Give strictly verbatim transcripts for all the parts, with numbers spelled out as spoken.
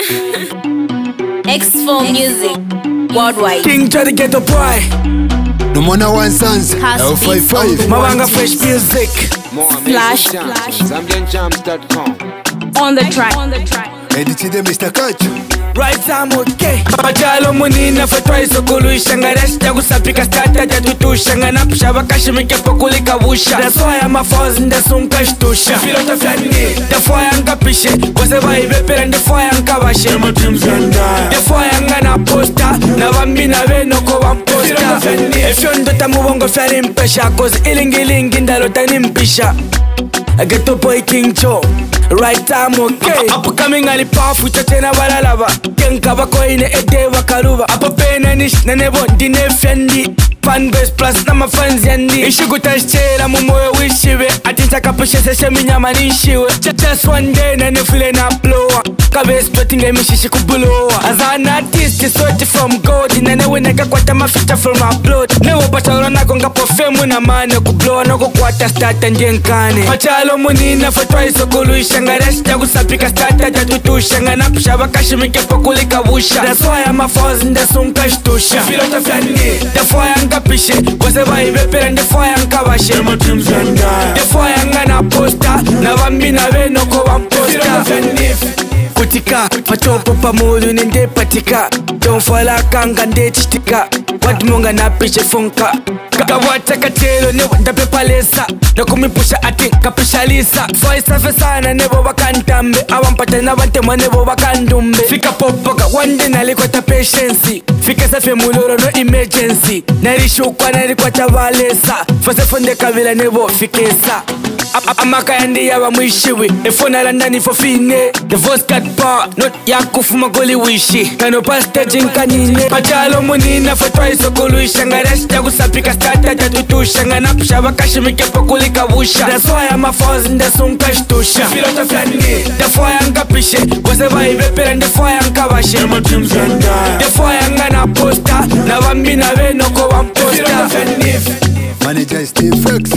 X four music worldwide. King try to get the boy. No more no one sons. L fifty-five. Mawanga fresh music. Splash, splash. Zambian Jams dot com. On the track. On the track. Edit them, Mister Catch. Right time, okay. Majalo munina for twice so kulu ishanga resta kusapika starta jatutu shanga na pshaba kashimike pokuli kavusha. That's why I'm a fuzz in the sun kashtusha. Efiloto Fyandi. The fire anga pishe. Kose vibe pera the fire anga bashe. Ema dreams and die. The fire anga na posta. Na vambi na veno ko vamposta. If you ndo tamu bongo fyari mpesha. Cause ilingi ilingi ndalo tani mpisha. I get the boy King Joe. Right time, okay. Upcoming ali pafu chachena balalaba. Kenka bako ine ede wakaruba. Apa pena nish na nebo dine Fyandi. Fanbase plus na mafans yandi. Ishigu tashchela mumoyo wishiwe. Atinta kapushe seshe minyama nishiwe. Just one day na nifile na blowa. Kabe splitting mishishi kubulowa. As an artist you search from God. Inane weneka kwata mafita from my blood. Newo pachalo na konga pofemu na mane. Kublowa noko kwata starta njenkane. Pachalo munina for twice okuluisha. Shanga resta kusapika starta jatutu shanga na pshaba kashimike pokuli kavusha. That's why I'm a fuzz in the sun kashtusha. Efiloto Fyandi. The fire anga pishe. Kose vibe pera the fire anga bashe. Ema dreams and die. The fire anga na posta. Na vambi na veno ko vamposta. Efiloto Fyandi. Kutika, patopo pamudu nende patika. Don't fall kanga nde chitika. What munga na pishe funka. Kawata katelo ne wanda pepalesa. No kumipusha ati kapisha lisa. Voice afe sana nebo wakantambe. Awampata na wante manebo wakandumbe. Fika popoka wande nalikwata patience. Fika safe muloro no emergency. Narishukwa nalikwata valesa. Fose fonde kavila nebo fikesa. Amaka yandi yaba mwishiwi. Efona landani for fine. The voice got bar. Not yakufu magoli wishi. Kano pasta jinkanine. Pachalo munina for twice okulu ishanga resta kusapika starta jatutu shanga na pshaba kashimike pokuli kavusha. That's why I'm a fuzz in the sun kashtusha. Efiloto Fyandi. The fire anga pishe. Kose vibe pera the fire anga bashe. Ema dreams and die. The fire anga na posta. Na vambi na veno ko vamposta. Efiloto Fyandi. Manager Steve Fox.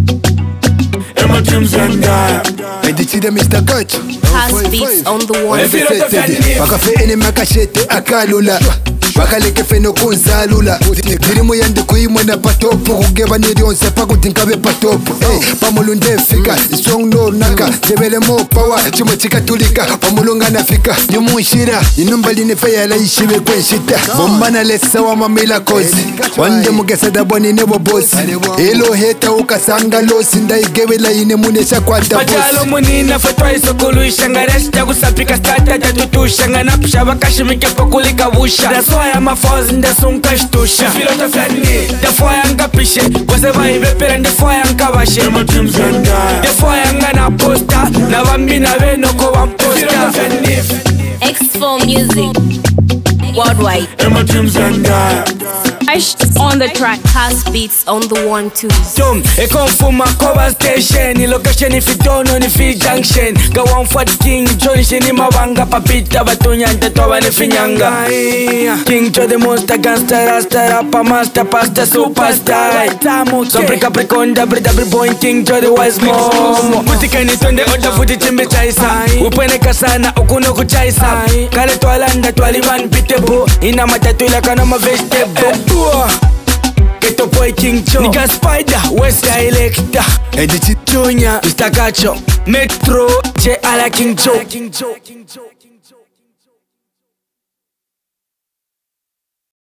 Ema dreams and die. Edit them, Mister Catch. House beats on the one. Efiloto Fyandi. Bakafe ene makashete akalula. Bakaleke feno kunzalula. Dirimu yandi kuimwe na patopo. Kugeba nirionse pakuti nkabe patopo. Pamulunde fika, strong no naka. Zebele mo power, chimo chika tulika. Pamulunga na fika, nyumu nshira. Inumbali nefaya la ishiwe kwen shita. Bombana lesa wa mamila kozi. Wande mugesa dabwani nebo bosi. Elo heta ukasanga losi. Nda igewe la ine munesha kwa ta bosi. Pachalo munina for twice okulu ishanga resta kusapika starta jatutu shanga na pshaba kashimike pokuli kavusha. That's why I'm a fuzz in the sun kashtusha. Efiloto Fyandi. The fire anga pishe. Kose vibe pera the fire anga bashe. Ema dreams and die. The fire anga na posta. Na vambi na veno ko vamposta. Efiloto Fyandi. X four music worldwide. Ema dreams and die. On the track. House beats on the one two. Tom, e confuma cover station. Location if you don't know if you junction. Go on for the King Joe shini mawanga papita batunya ntetwa ne finyanga. King Joe the monster gangster rasta rapper master pasta superstar. Right time okay. So break up preconda break up boy King Joe the wise mom. Mutika ni twende oda futi chimbe chaisa. Upeneka sana ukuno kuchaisa. Kale twalanda twalivan pitebo. Ina matatu ila kana ma vegetable. Get the boy King Joe. Nigga Spider, West Electa. Edit Junior, Mister Gacho, Metro, J. Ala King Joe.